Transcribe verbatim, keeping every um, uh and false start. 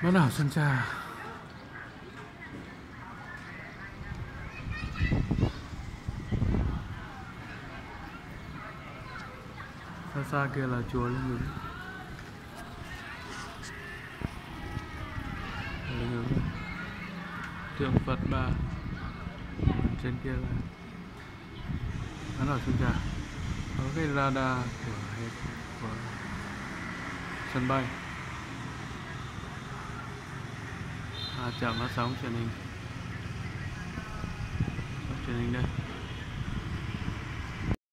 Bán đảo Sơn Trà. Xa xa kia là chùa Linh Ứng. Linh Ứng này. Tượng Phật Bà. Trên kia là bán đảo Sơn Trà. Có cái radar của, của sân bay. À, trạm phát sóng truyền hình. Truyền hình đây.